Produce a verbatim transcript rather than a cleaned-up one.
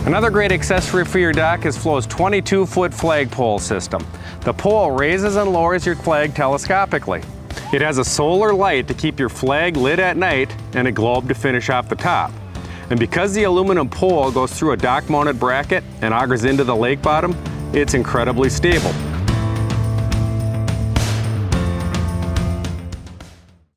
Another great accessory for your dock is FLOE's twenty-two foot flagpole system. The pole raises and lowers your flag telescopically. It has a solar light to keep your flag lit at night and a globe to finish off the top. And because the aluminum pole goes through a dock mounted bracket and augers into the lake bottom, it's incredibly stable.